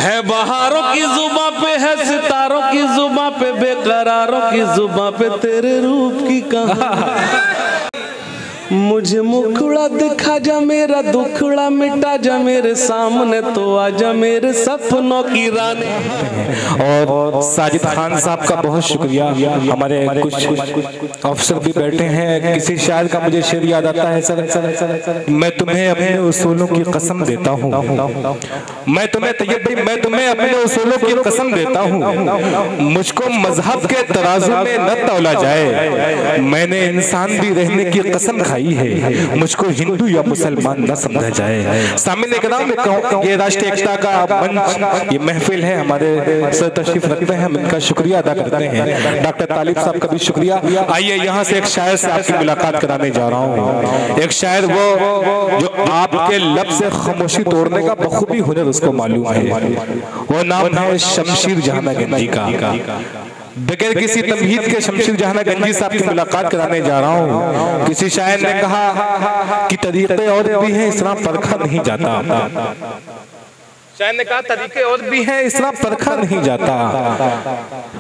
है बहारों की जुबां पे, है सितारों की जुबां पे, बेकरारों की जुबां पे तेरे रूप की कहानी। मुझे मुखड़ा दिखा जा, मेरा दुखड़ा मिटा जा, मेरे सामने तो आजा मेरे सपनों की रानी। और साजिद खान साहब का बहुत शुक्रिया। हमारे कुछ अफसर भी बैठे हैं। किसी शायर का मुझे शेर याद आता है, सर मैं तुम्हें अपने उसूलों की कसम देता हूँ, मैं तुम्हें तैयब भाई, मैं तुम्हें अपने उसूलों की कसम देता हूँ, मुझको मजहब के तराजू में न तौला जाए, मैंने इंसान भी रहने की कसम खाई है, मुझको हिंदू या मुसलमान न समझा जाए। सामने ये राष्ट्रीय एकता का मंच, ये महफिल है, हमारे सर तशरीफ रखते हैं, हम इनका शुक्रिया अदा करते हैं। डॉक्टर तालिब साहब का भी शुक्रिया। आइए यहाँ से एक शायर से आपकी मुलाकात कराने जा रहा हूँ। एक शायर वो जो आपके लब से खामोशी तोड़ने का बखूबी हुनर उसको मालूम है, वो नाम है शमशीर जहाना गंजी का। बगैर किसी तमहीद के शमशीर जहाना गंजी साहब की मुलाकात कराने जा रहा हूँ। किसी शायर ने कहा कि तरीके और भी हैं, इस तरह परखा नहीं जाता। शायर ने कहा तरीके और भी हैं, इस तरह परखा नहीं जाता।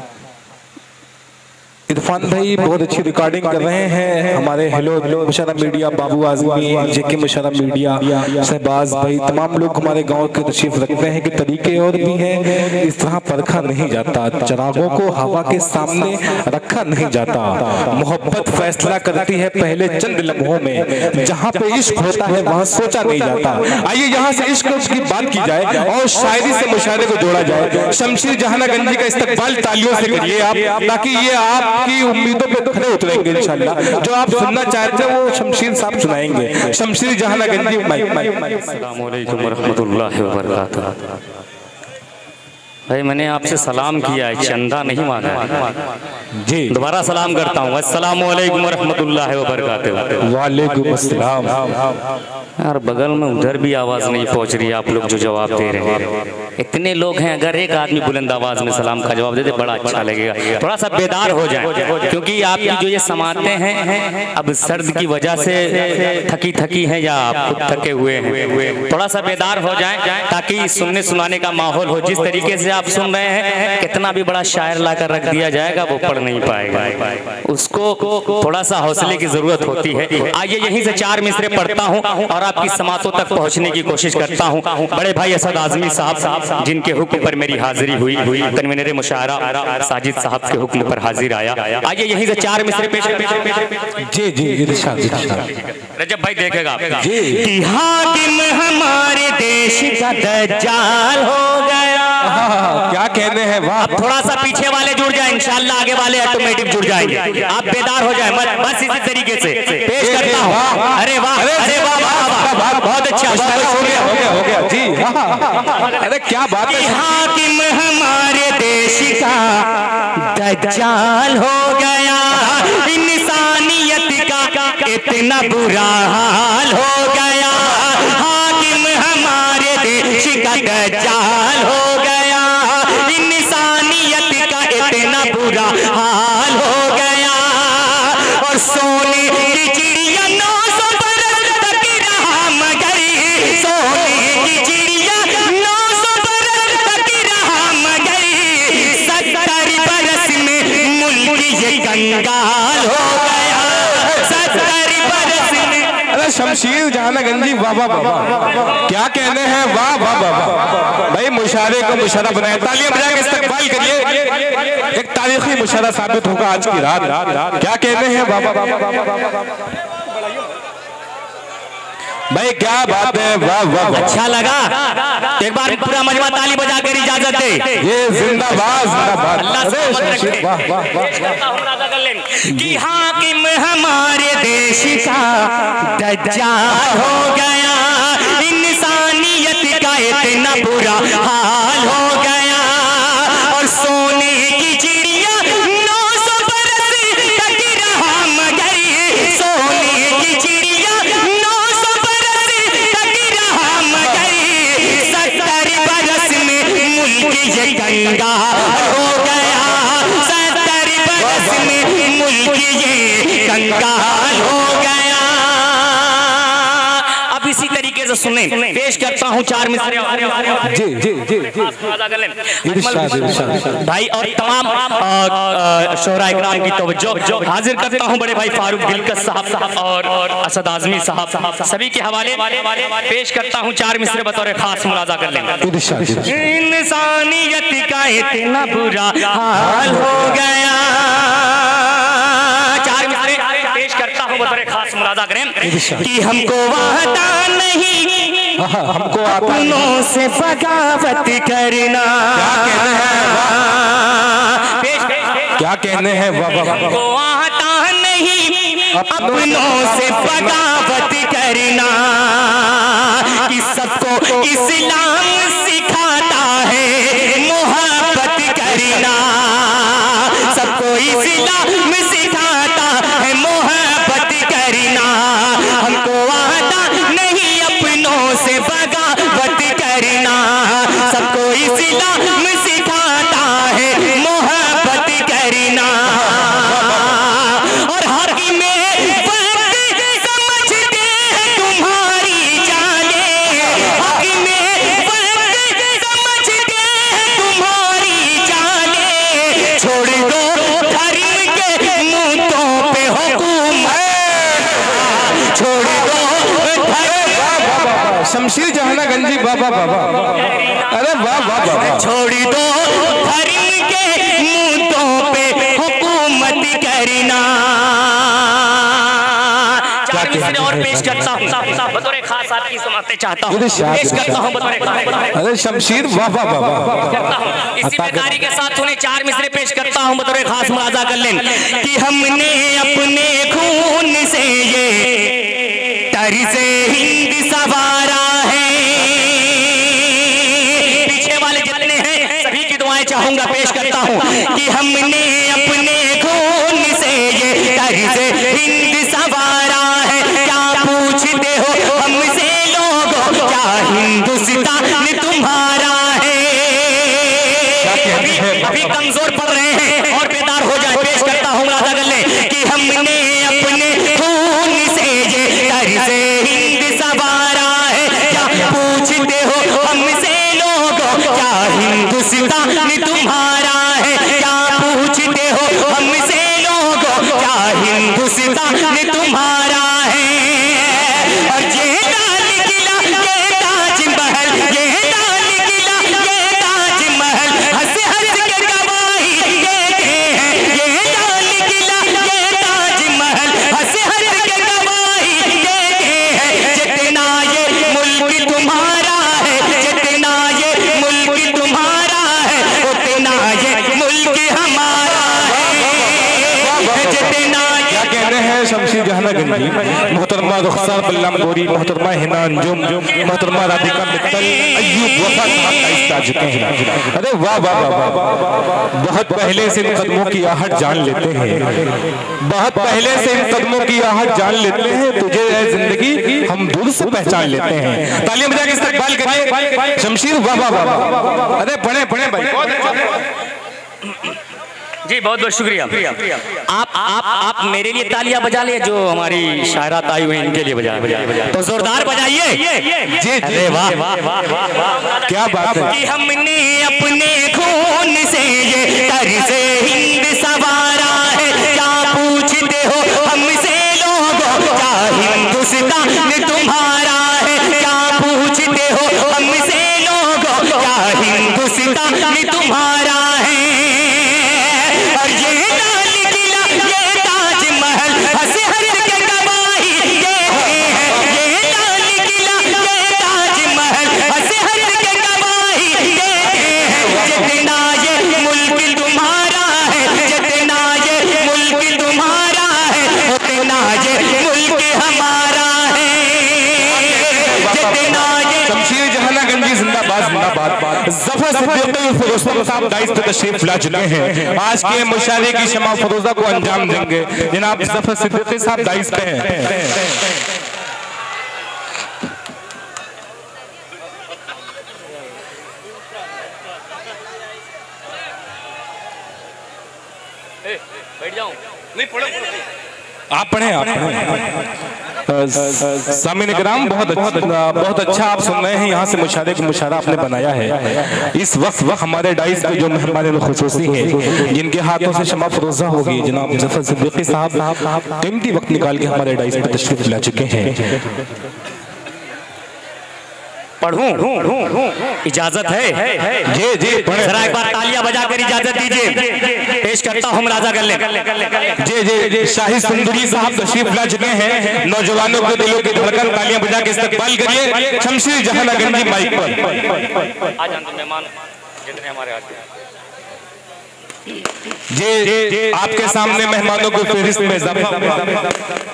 इरफान भाई बहुत अच्छी रिकॉर्डिंग कर रहे हैं। हमारे hello Musharra media, Babu Azmi, JK Musharra media, Shahbaz भाई, तमाम लोग हमारे गांव के तशरीफ रखते हैं कि तरीके और भी हैं, इस तरह परखा नहीं जाता, चरागों को हवा के सामने रखा नहीं जाता, मोहब्बत फैसला करती है पहले चंद लम्हों में, जहाँ पे इश्क होता है वहाँ सोचा नहीं जाता। आइए यहाँ से इश्क की बात की जाए और शायरी से मुशायरे को जोड़ा जाए। शमशीर जहाना गंजी का इस्तकबाल तालियों से करिए आप, ताकि ये आप की उम्मीदों पे खड़े उतरेंगे इंशाल्लाह। जो आप सुनना चाहते हैं वो शमशीर साहब सुनाएंगे। शमशीर जहाना गंजी। अस्सलाम वालेकुम वरहमतुल्लाहि वबरकातुहू। भाई मैंने आपसे सलाम किया है, चंदा नहीं मांगा है जी। दोबारा सलाम करता हूँ, अस्सलाम वालेकुम वरहमतुल्लाहि वबरकातुहू। वालेकुम अस्सलाम। यार बगल में उधर भी आवाज नहीं पहुंच रही, आप लोग जो जवाब दे रहे हैं। इतने लोग हैं, अगर एक आदमी बुलंद आवाज में सलाम का जवाब दे दे बड़ा अच्छा लगेगा। थोड़ा सा बेदार हो जाए, क्योंकि आपकी जो ये समाते हैं अब सर्द की वजह से थकी थकी हैं या आप खुद थके हुए हैं, थोड़ा सा बेदार हो जाए ताकि सुनने सुनाने का माहौल हो। जिस तरीके से आप सुन रहे हैं, कितना भी बड़ा शायर लाकर रख दिया जाएगा वो पढ़ नहीं पाएगा, उसको थोड़ा सा हौसले की जरूरत होती है। आइए यहीं से 4 मिसरे पढ़ता हूँ और आपकी समातों तक पहुँचने की कोशिश करता हूँ। बड़े भाई असद आजमी साहब जिनके हुक्म पर मेरी हाजिरी हुई, कन्वीनर मुशायरा साजिद साहब के हुक्म पर हाजिर आया। आइए यहीं से 4 मिसरे पेश। जी जी इरशाद। रजब भाई देखेगा कि हाकिम हमारे देश का दज्जाल हो गया। क्या कहने हैं, वाह। थोड़ा सा पीछे वाले जुड़ जाए, इंशाल्लाह आगे वाले ऑटोमेटिक जुड़ जाएंगे। आप बेदार हो जाए मत, बस इसी तरीके से पेश करता हूँ। अरे वाह, अरे वाह, वाह, बहुत अच्छा, हो गया जी। अरे क्या बात है। हाकिम हमारे देश का दज्जाल हो गया, इंसानियत का इतना बुरा हाल हो गया। हाकिम हमारे देश का दज्जाल हो गया, इंसानियत का इतना बुरा हाल हो गया। और सोने की चिड़िया 900 बरस तक रहा मगर, सोने की चिड़िया 900 बरस तक रहा मगर, 70 बरस में मुल्क ये कंगाल हो गया। 70 बरस में। अरे शमशीर जहाना गंजी, वाह वाह वाह, क्या कहने हैं, वाह वाह वाह। भाई मुशायरे को मुशायरा बनाए, तालियां बजा के इस्तकबाल करिए। एक तारीखी मुशायरा साबित होगा आज की रात। क्या कहने हैं, वाह वाह वाह। भाई क्या बात है, वाह वाह। अच्छा लगा, एक बार पूरा मजमा ताली बजा कर इजाजत दे। ये जिंदाबाद जिंदाबाद। अल्लाह सलामत रखे। वाह वाह वाह। कि हाकिम हमारे देश का दज्जाल हो गया, इंसानियत का इतना बुरा हाल हो गया। और सोने की चिड़िया 900 बरस तक रहा मगर, सोने की चिड़िया 900 बरस तक रहा मगर, 70 बरस में मुल्क ये कंगाल हो गया। 70 बरस में मुल्क ये कंगाल हो गया। अब इसी तरीके से से सुने, पेश करता हूँ 4 मिसरे। जी जी जी भाई और तमाम शोहरा इकराम की तवज्जो हाजिर करता हूँ बड़े भाई फारूक दिलकश साहब और असद आजमी साहब, सभी के हवाले पेश करता हूँ 4 मिसरे बतौर खास मुलाजा कर लेंगे। इंसानियत का इतना बुरा हाल हो गया, 4 मिसरे पेश करता हूँ बतौर खास मुलाजा करें कि हमको वादा नहीं हमको अपनों से बगावत करना। क्या कहने हैं हमको आता नहीं अपनों से बगावत करना, कि सबको इस्लाम सिखाता है मोहब्बत करना, सबको इस्लाम सिखाता है मोहब्बत करना। हमको आता नहीं अपनों से बगावत करना, सबको इस्लाम सिखाता है मोहब्बत करना। और हक में वक्त समझते हैं तुम्हारी जाने, हक में वक्त समझते हैं तुम्हारी जाने। छोड़ दो धर्म के मुद्दों पे हुकूमत, छोड़ दो शमशीर जहाना गंजी बाबा बाबा, अरे वाह वाह वाह, छोड़ दो धर्म के मुद्दों पे हुकूमत करना। 4 मिसरे और पेश करता हूँ बतौर खास आपकी समाते चाहता हूँ, पेश करता हूँ बतौर खास। अरे शमशीर वाह वाह वाह, करता हूँ इसी बेकारी के साथ उन्हें 4 मिसरे पेश करता हूँ बतौर खास मुलाजा कर लें कि हमने अपने खून से ये तर्ज़ हिंद सवारा है। पीछे वाले जितने हैं सभी की दुआएं चाहूंगा, पेश करता हूँ कि हमने अपने खून से ये तर्ज़ हिंद सवारा है। क्या पूछते हो हमसे लोगों, क्या हिंदुस्तान तुम्हारा है? अभी कमजोर पड़ रहे हैं और बेदार हो जाए, पेश करता हूँ मुलाजा कर लें कि हमने अपने खून से ये तर्ज़ हिंद सवारा है। क्या पूछते हो हमसे लोगों, क्या हिंदुस्तान तुम्हारा है? क्या पूछते हो हमसे लोगों, क्या हिंदुस्तान तुम्हारा है? और ये लाल किला, ये ताजमहल, ये लाल किला, ये ताजमहल हंस हंस के गवाही देते हैं। ये लाल किला, ये ताजमहल हंस हंस के गवाही देते हैं। जितना ये मुल्क तुम्हारा है, जितना ये मुल्क तुम्हारा है, उतना ये मुल्क हमारा है। जितना क्या कह रहे हैं शमशीर जहाना गंजी, मोहतरमा रुखसार बल्लम गोरी, मोहतरमा हिना अंजुम, मोहतरमा राधिका मित्तल, अय्यूब वफा साहब का इस्ता चुके हैं। अरे वाह वाह वाह, बहुत पहले से इन कदमों की आहट जान लेते हैं, बहुत पहले से इन कदमों की आहट जान लेते हैं। तुझे है जिंदगी हम दूर से पहचान लेते हैं। तालियां बजा के इस्तकबाल करिए शमशीर, वाह वाह वाह। अरे पढ़े पढ़े भाई, बहुत अच्छा जी, बहुत बहुत शुक्रिया। आप मेरे लिए तालियां बजा ले, जो हमारी शायरात आई हुई इनके लिए बजा तो जोरदार बजाइए। जी जी वाह वाह वाह, क्या बात है कि हमने अपने खून से ये तर्ज़ हिंद सवारा है। क्या पूछते हो हमसे लोगों, क्या हिंदुस्तान तुम्हारा है? क्या पूछते हो हमसे लोगों, क्या हिंदुस्तान तुम्हारा है? और ये लाल किला, ये ताजमहल हंस हंस के गवाही देते हैं। ये लाल किला, ये ताजमहल हंस हंस के गवाही देते हैं। जितना ये मुल्क तुम्हारा है, जितना ये मुल्क तुम्हारा है, उतना ये मुल्क हमारा है। जितना ये शमशीर जहाना गंजी जिंदाबाद जिंदाबाद। ज़फ़र सिद्दीक़ी फ़िरोज़ साहब दाइस पे तशरीफ ला चुके हैं। आज के मुशायरे की शमा फ़िरोज़ा को अंजाम देंगे जनाब ज़फ़र सिद्दीक़ी साहब दाइस पे हैं। बैठ जाऊं? नहीं, आप पढ़े, आप पढ़े। सामीन इकराम बहुत अच्छा आप सुन रहे हैं। यहाँ से मुशारे को मुशारा आपने बनाया है। इस वक्त हमारे डाइस पे जो मेहमान खुसूसी हैं, जिनके हाथों से शमा फरोजा होगी, जनाब मुज़फ़्फ़र सिद्दीकी साहब कीमती वक्त निकाल के हमारे डाइस पे तशरीफ ला चुके हैं। पढ़ूं इजाजत है? जी जी, जरा एक बार तालियां बजाकर इजाजत दीजिए। पेश करता हूं राजा गले। जी जी जी, शाही सुंदरी साहब तशरीफ ला चुके हैं। नौजवानों के दिलों की धड़कन तालियां बजा के इस्तकबाल करिए। शमशीर जहां गंजी माइक पर। आज मेहमान जितने हमारे आते हैं जी, आपके सामने मेहमानों को फहरिस्त में इजाफा।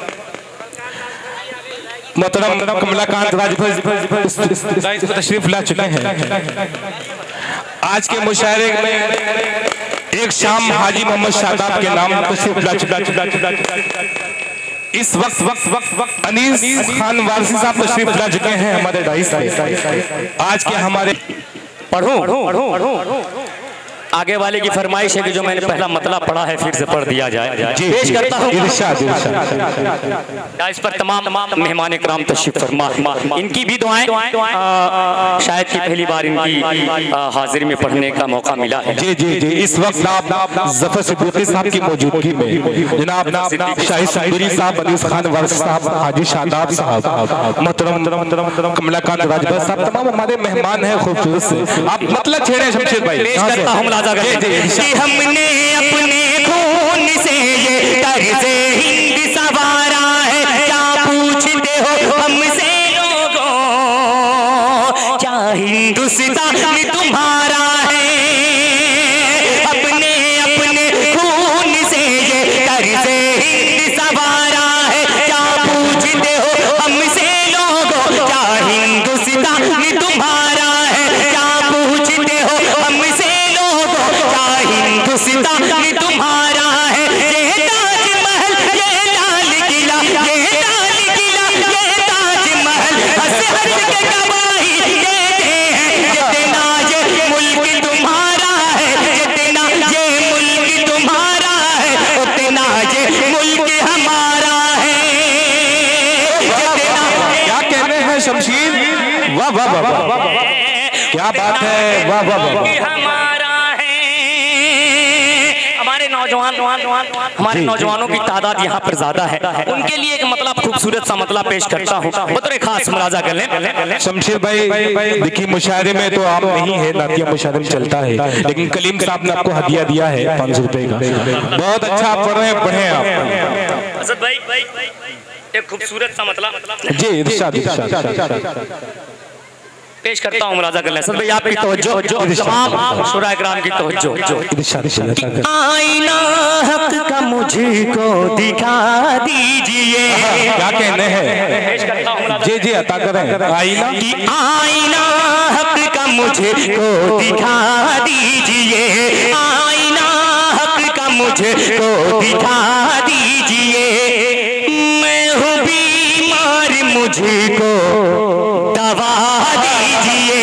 मोहतरम कमलाकांत राजभर तशरीफ ला चुके हैं। आज के मुशायरे में एक शाम हाजी मोहम्मद शादाब के नाम तशरीफ ला चुके। इस वक्त अनीस खान वारसी साहब तशरीफ ला चुके हैं हमारे डाइस से। आज के हमारे पढ़ूं आगे वाले की फरमाइश है कि जो मैंने पहला मतला पढ़ा है फिर से पढ़ दिया जाए। पेश करता हूं इस पर तमाम मेहमान इकराम तशरीफ फरमा। इनकी भी दुआएं, शायद की पहली बार इनकी हाजिरी में पढ़ने का मौका मिला है। जी जी जी, इस वक्त ज़फ़र सिद्दीकी साहब की मौजूदगी में जनाब शाही सुंदरी साहब, अनीस खान वारसी साहब, हाजी शादाब साहब, मोहतरम कमलाकांत राजभर साहब, तमाम हमारे मेहमान हैं खूबसूरत से। आप मतलब छेड़े शमशेर भाई। पेश करता हूं कि हमने अपने खून से ये तर्ज़ हिंद सवारा है, क्या पूछते हो हमसे लोगों, क्या हिंदुस्तान तुम्हारा है। अपने अपने खून से ये तर्ज़ हिंद सवारा है, क्या पूछते हो हमसे लोगों, क्या हिंदुस्तान तुम्हारा है। क्या पूछते हो हमसे हिंदुस्तान तुम्हारा है। ये ताजमहल, ये लाल किला, ये लाल किला, ये ताजमहल हंस हंस के गवाही देते हैं। जितना ये मुल्क तुम्हारा है, जितना ये मुल्क तुम्हारा है, उतना ये मुल्क हमारा है। क्या कहने हैं शमशीर, वाह वाह वाह वाह, क्या बात है, वाह वाह वाह। हमारे नौजवानों की तादाद यहाँ पर ज्यादा है, उनके लिए एक मतलब खूबसूरत सा मतलब पेश करता हूँ। बतौर खास मुलाजा कर लें। शमशीर भाई देखिए, मुशायरे में तो आप नहीं है, नातिया मुशायरे में चलता है, लेकिन कलीम साहब ने आपको हदिया दिया है 500 रुपए का। बहुत अच्छा आप पढ़ रहे हैं, पढ़े आप असद भाई। एक खूबसूरत सा मतलब जी इरशाद पेश करता हूँ मुलाजा कर लें। असद भाई आपकी तवज्जो, तमाम शुरा इकराम की तवज्जो। आईना हक का मुझको दिखा दीजिए। क्या कहने हैं? जी जी अता करें। आईना की आईना हक का मुझको दिखा दीजिए। आईना हक का मुझको दिखा दीजिए। मैं हूँ बीमार, मुझको दवा दीजिए।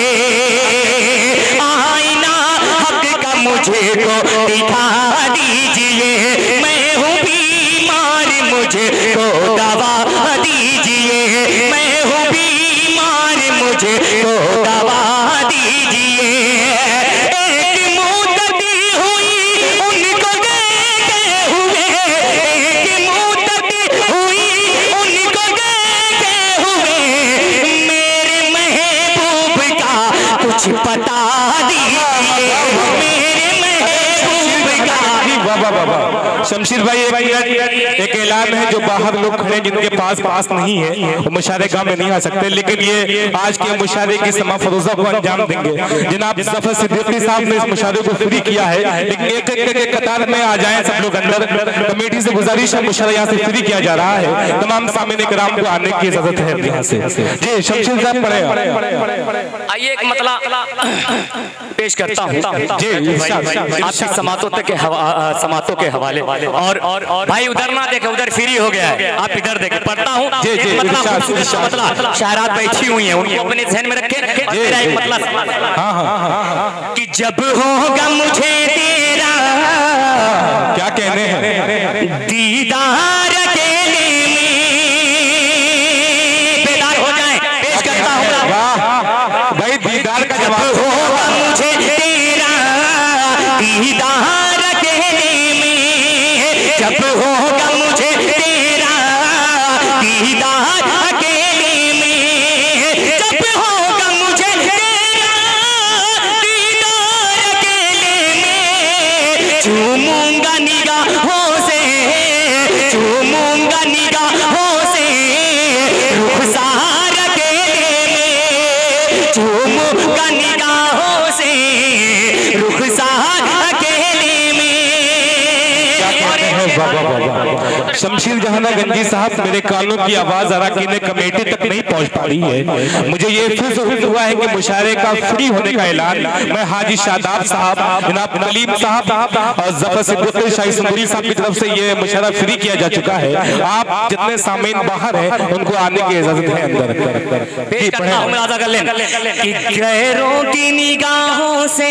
आईना हक का मुझको दिखा दीजिए। मैं हूँ बीमार, मुझको दवा दीजिए। मैं हूँ बीमार, मुझको दवा दीजिए। एक मुद्दती हुई उनको देखे हुए, एक मुद्दती हुई उनको देखे हुए। मेरे महबूब का कुछ पता दीजिए। मेरे महबूब का। शमशीर भाई एक ऐलान है, जो बाहर लोग खड़े जिनके पास नहीं है वो मुशायरे गाँव में नहीं आ सकते, लेकिन ये आज के मुशायरे की समा फरोजा को अंजाम देंगे। जनाब ज़फ़र सिद्दीकी साहब ने इस मुशायरे को फ्री किया है, लेकिन एक कतार में आ जाएं सब लोग अंदर। कमेटी से गुजारिश है, मुशायरा यहाँ से फ्री किया जा रहा है। तमाम सामीन इकराम को आने की इजाजत है यहाँ से। जी शमशीर साहब पढ़े। आइए एक मतलब पेश करता हूँ आपकी समातों के हवाले। और भाई उधर ना देखे, उधर फ्री हो गया है, आप इधर देखे। पढ़ता हूँ मतलब शायरात बैठी हुई हैं, उनको अपने ध्यान में रखे। मेरा एक मतलब कि जब होगा मुझे तेरा, क्या कहने हैं, दीदार अकेले में शमशीर जहाना गंजी साहब, मेरे कानों की आवाज अराकीन कमेटी तक नहीं पहुंच पा रही है। मुझे ये फिर हुआ है कि मुशायरे का फ्री होने का ऐलान मैं हाजी शादाब साहब, जनाब कलीम साहब और जफर सिद्दीकी शाही सुंदरी साहब की तरफ से ये मुशायरा फ्री किया जा चुका है। आप जितने सामीन बाहर हैं उनको आने की इजाजत है अंदर। पेश करता हूं मैं, आजा कर लें कि गैरों की निगाहों से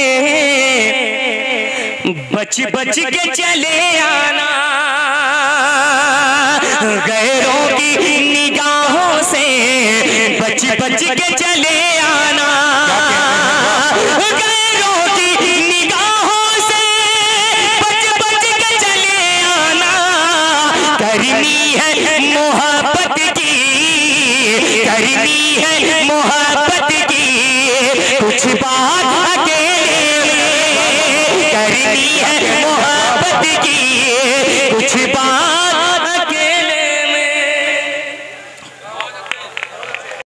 बच बच के चले आना, गैरों की निगाहों से बच बच के चले आना, गैरों की निगाहों से बच बच के चले आना, करनी है मोहब्बत की, करनी है